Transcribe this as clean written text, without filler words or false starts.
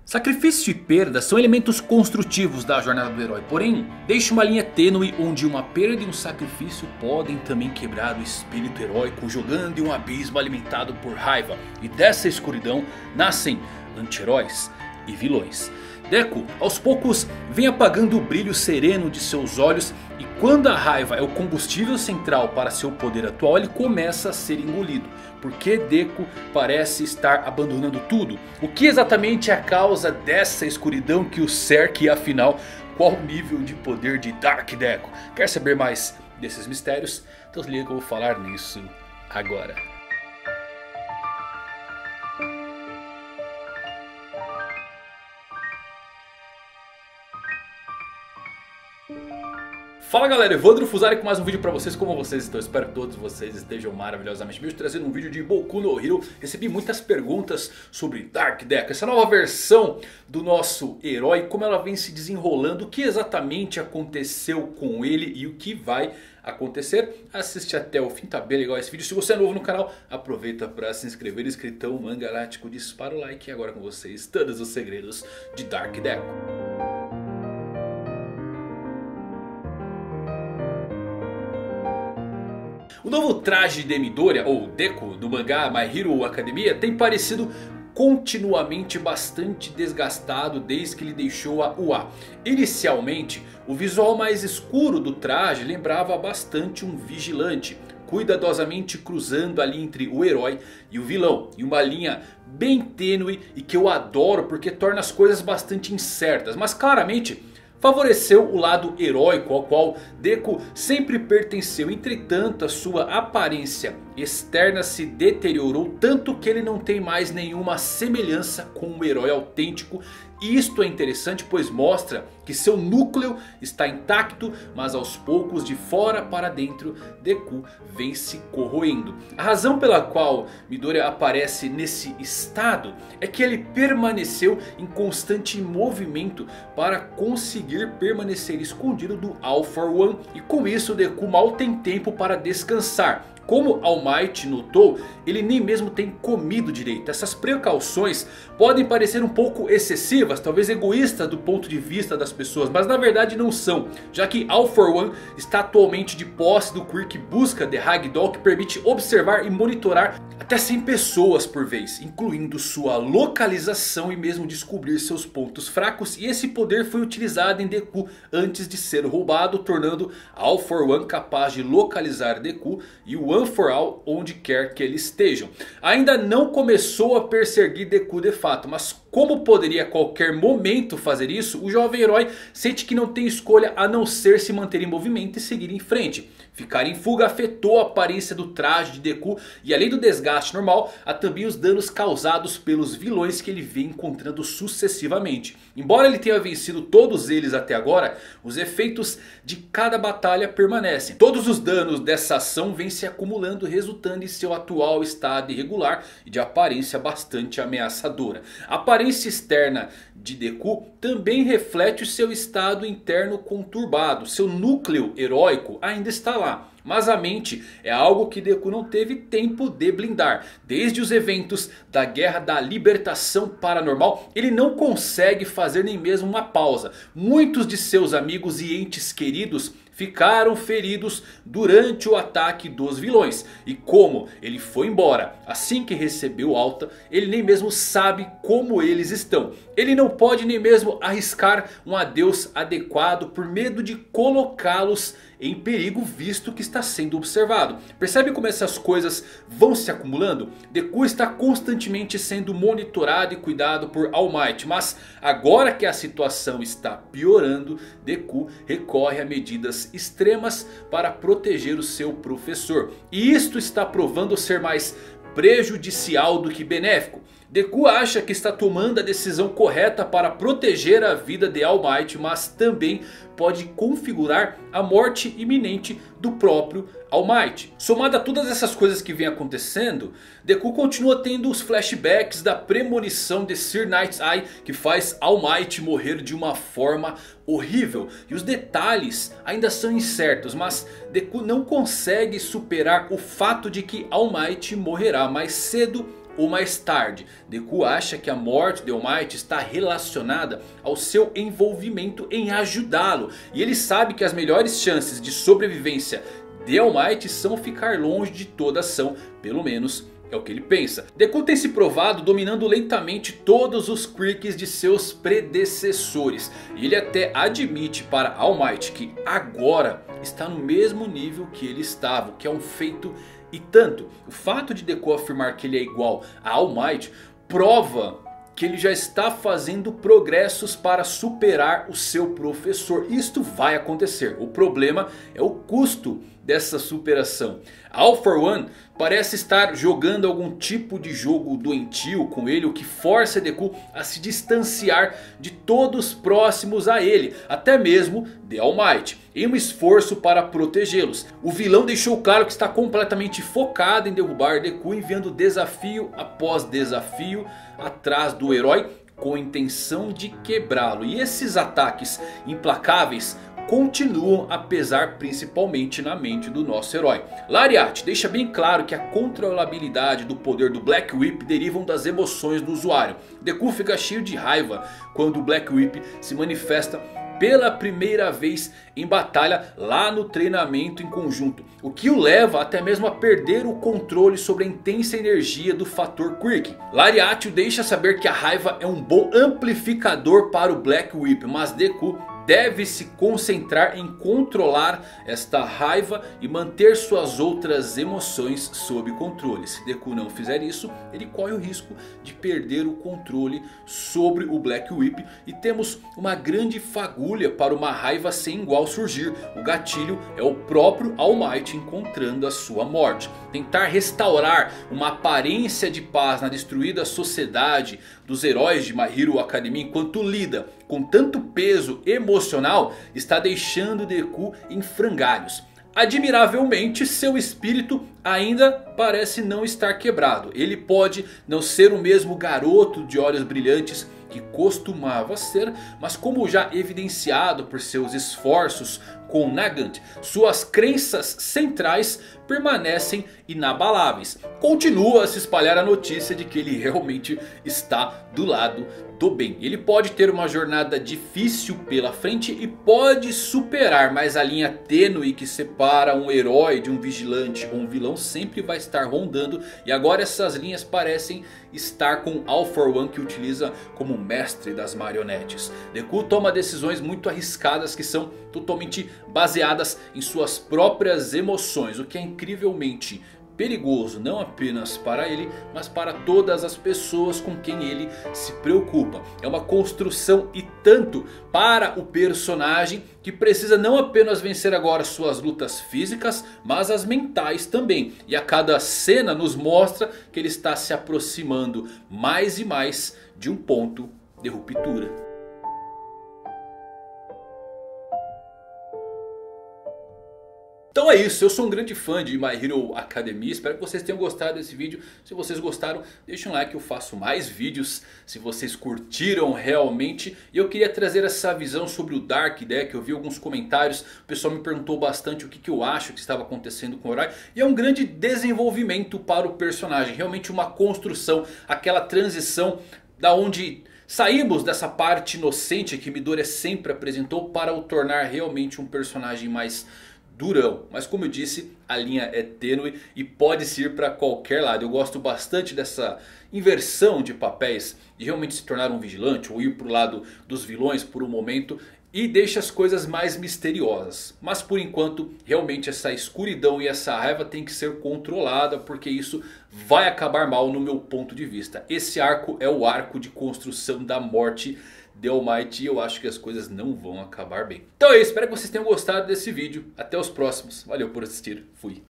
Sacrifício e perda são elementos construtivos da jornada do herói, porém deixa uma linha tênue onde uma perda e um sacrifício podem também quebrar o espírito heróico, jogando em um abismo alimentado por raiva. E dessa escuridão nascem anti-heróis e vilões. Deku aos poucos vem apagando o brilho sereno de seus olhos, e quando a raiva é o combustível central para seu poder atual, ele começa a ser engolido. Porque Deku parece estar abandonando tudo? O que exatamente é a causa dessa escuridão que o cerca, e afinal qual o nível de poder de Dark Deku? Quer saber mais desses mistérios? Então se liga que eu vou falar nisso agora. Fala galera, Evandro Fusari com mais um vídeo pra vocês. Como vocês estão? Espero que todos vocês estejam maravilhosamente bem. Trazendo um vídeo de Boku no Hero. Recebi muitas perguntas sobre Dark Deku, essa nova versão do nosso herói, como ela vem se desenrolando, o que exatamente aconteceu com ele e o que vai acontecer. Assiste até o fim, tá bem legal esse vídeo. Se você é novo no canal, aproveita para se inscrever. Escritão Mangalático, dispara o like. E agora com vocês, todos os segredos de Dark Deku. O novo traje de Midoriya, ou Deku, do mangá My Hero Academia, tem parecido continuamente bastante desgastado desde que ele deixou a UA. Inicialmente, o visual mais escuro do traje lembrava bastante um vigilante, cuidadosamente cruzando ali entre o herói e o vilão, em uma linha bem tênue e que eu adoro porque torna as coisas bastante incertas, mas claramente favoreceu o lado heróico ao qual Deku sempre pertenceu. Entretanto, a sua aparência externa se deteriorou tanto que ele não tem mais nenhuma semelhança com um herói autêntico. E isto é interessante, pois mostra que seu núcleo está intacto, mas aos poucos, de fora para dentro, Deku vem se corroendo. A razão pela qual Midoriya aparece nesse estado é que ele permaneceu em constante movimento para conseguir permanecer escondido do All For One. E com isso Deku mal tem tempo para descansar. Como All Might notou, ele nem mesmo tem comido direito. Essas precauções podem parecer um pouco excessivas, talvez egoístas do ponto de vista das pessoas, mas na verdade não são, já que All For One está atualmente de posse do Quirk Busca The Ragdoll, que permite observar e monitorar até 100 pessoas por vez, incluindo sua localização e mesmo descobrir seus pontos fracos. E esse poder foi utilizado em Deku antes de ser roubado, tornando All For One capaz de localizar Deku e o One For All onde quer que eles estejam. Ainda não começou a perseguir Deku de fato, mas como poderia a qualquer momento fazer isso, o jovem herói sente que não tem escolha a não ser se manter em movimento e seguir em frente. Ficar em fuga afetou a aparência do traje de Deku, e além do desgaste normal, há também os danos causados pelos vilões que ele vem encontrando sucessivamente. Embora ele tenha vencido todos eles até agora, os efeitos de cada batalha permanecem. Todos os danos dessa ação vêm se acumulando, resultando em seu atual estado irregular e de aparência bastante ameaçadora. A aparência externa de Deku também reflete o seu estado interno conturbado. Seu núcleo heróico ainda está lá, mas a mente é algo que Deku não teve tempo de blindar. Desde os eventos da Guerra da Libertação Paranormal, ele não consegue fazer nem mesmo uma pausa. Muitos de seus amigos e entes queridos ficaram feridos durante o ataque dos vilões. E como ele foi embora assim que recebeu alta, ele nem mesmo sabe como eles estão. Ele não pode nem mesmo arriscar um adeus adequado por medo de colocá-los em perigo, visto que está sendo observado. Percebe como essas coisas vão se acumulando? Deku está constantemente sendo monitorado e cuidado por All Might, mas agora que a situação está piorando, Deku recorre a medidas extremas para proteger o seu professor. E isto está provando ser mais prejudicial do que benéfico. Deku acha que está tomando a decisão correta para proteger a vida de All Might, mas também pode configurar a morte iminente do próprio All Might. Somado a todas essas coisas que vem acontecendo, Deku continua tendo os flashbacks da premonição de Sir Night's Eye, que faz All Might morrer de uma forma horrível. E os detalhes ainda são incertos, mas Deku não consegue superar o fato de que All Might morrerá mais cedo ou mais tarde. Deku acha que a morte de All Might está relacionada ao seu envolvimento em ajudá-lo. E ele sabe que as melhores chances de sobrevivência de All Might são ficar longe de toda ação, pelo menos é o que ele pensa. Deku tem se provado dominando lentamente todos os quirks de seus predecessores. E ele até admite para All Might que agora está no mesmo nível que ele estava, o que é um feito e tanto. O fato de Deku afirmar que ele é igual a All Might prova que ele já está fazendo progressos para superar o seu professor. Isto vai acontecer. O problema é o custo dessa superação. All For One parece estar jogando algum tipo de jogo doentio com ele, o que força Deku a se distanciar de todos próximos a ele, até mesmo de All Might, em um esforço para protegê-los. O vilão deixou claro que está completamente focado em derrubar Deku, enviando desafio após desafio atrás do herói com a intenção de quebrá-lo. E esses ataques implacáveis continuam a pesar principalmente na mente do nosso herói. Lariat deixa bem claro que a controlabilidade do poder do Black Whip derivam das emoções do usuário. Deku fica cheio de raiva quando o Black Whip se manifesta pela primeira vez em batalha lá no treinamento em conjunto. O que o leva até mesmo a perder o controle sobre a intensa energia do fator Quirk. Lariat o deixa saber que a raiva é um bom amplificador para o Black Whip, mas Deku deve se concentrar em controlar esta raiva e manter suas outras emoções sob controle. Se Deku não fizer isso, ele corre o risco de perder o controle sobre o Black Whip. E temos uma grande fagulha para uma raiva sem igual surgir. O gatilho é o próprio All Might encontrando a sua morte. Tentar restaurar uma aparência de paz na destruída sociedade dos heróis de My Hero Academia enquanto lida com tanto peso emocional está deixando Deku em frangalhos. Admiravelmente, seu espírito ainda parece não estar quebrado. Ele pode não ser o mesmo garoto de olhos brilhantes que costumava ser, mas como já evidenciado por seus esforços com Nagant, suas crenças centrais permanecem inabaláveis. Continua a se espalhar a notícia de que ele realmente está do lado do bem. Ele pode ter uma jornada difícil pela frente e pode superar, mas a linha tênue que separa um herói de um vigilante ou um vilão sempre vai estar rondando. E agora essas linhas parecem estar com All For One, que utiliza como mestre das marionetes. Deku toma decisões muito arriscadas que são totalmente baseadas em suas próprias emoções, o que é incrivelmente perigoso, não apenas para ele, mas para todas as pessoas com quem ele se preocupa. É uma construção e tanto para o personagem, que precisa não apenas vencer agora suas lutas físicas, mas as mentais também. E a cada cena nos mostra que ele está se aproximando mais e mais de um ponto de ruptura. Então é isso, eu sou um grande fã de My Hero Academia, espero que vocês tenham gostado desse vídeo. Se vocês gostaram, deixem um like, eu faço mais vídeos se vocês curtiram realmente. E eu queria trazer essa visão sobre o Dark Deck, eu vi alguns comentários, o pessoal me perguntou bastante o que eu acho que estava acontecendo com o herói. E é um grande desenvolvimento para o personagem, realmente uma construção, aquela transição da onde saímos dessa parte inocente que Midoriya sempre apresentou para o tornar realmente um personagem mais durão. Mas como eu disse, a linha é tênue e pode ir para qualquer lado. Eu gosto bastante dessa inversão de papéis, de realmente se tornar um vigilante ou ir para o lado dos vilões por um momento, e deixa as coisas mais misteriosas. Mas por enquanto, realmente essa escuridão e essa raiva tem que ser controlada, porque isso vai acabar mal no meu ponto de vista. Esse arco é o arco de construção da morte de All Might, e eu acho que as coisas não vão acabar bem. Então é isso, espero que vocês tenham gostado desse vídeo. Até os próximos, valeu por assistir, fui.